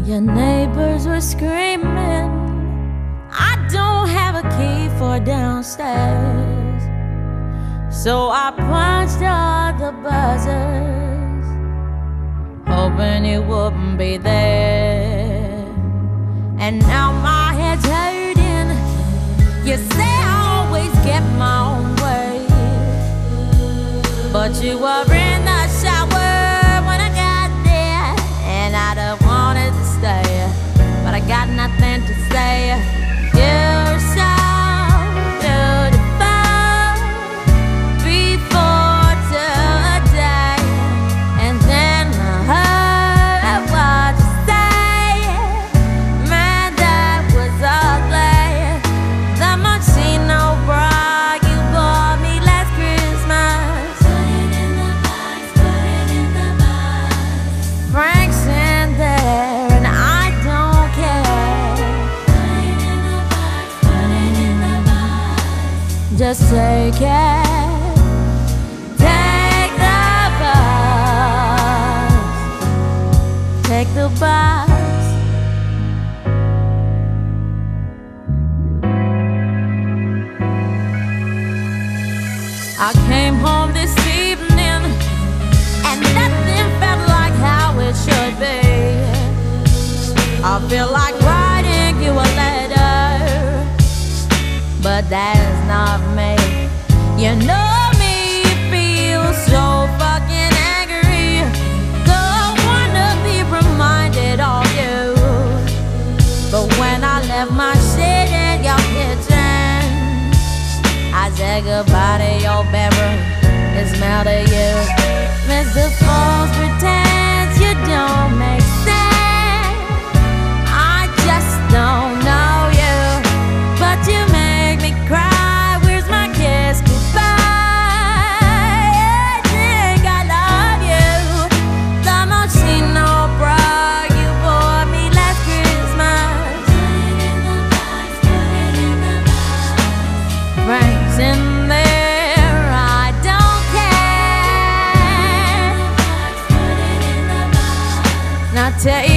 Your neighbors were screaming. I don't have a key for downstairs, so I punched all the buzzers, hoping you wouldn't be there. And now my head's hurting. You say I always get my own way, but you were in the shower when I got there, and I'd have wanted to stay, but I got nothing to say. You're so beautiful before today, and then I heard what you say. Man, that was ugly. The Moschino bra you bought me last Christmas. Put it in the box, put it in the box. Frank's in there and I don't care. Put it in the box, put it in the box. Just take it. Take the box. Take the box. I came home this evening and nothing felt like how it should be. I feel like writing you a letter, but that's not me. You know me, feel so fucking angry. Don't wanna be reminded of you, but when I left my shit in your kitchen, I said goodbye to your bedroom, it smelled of you. Mr. Falls pretends you don't make sense. I just don't know you, but you make me cry. Where's my kiss goodbye? I think I love you. The Moschino bra you bought me last Christmas. Put it in the box, put it in the box. Frank's in there, I don't care. Now take